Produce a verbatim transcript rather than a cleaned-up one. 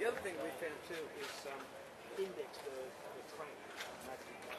The other thing we found too is um, index the, the train.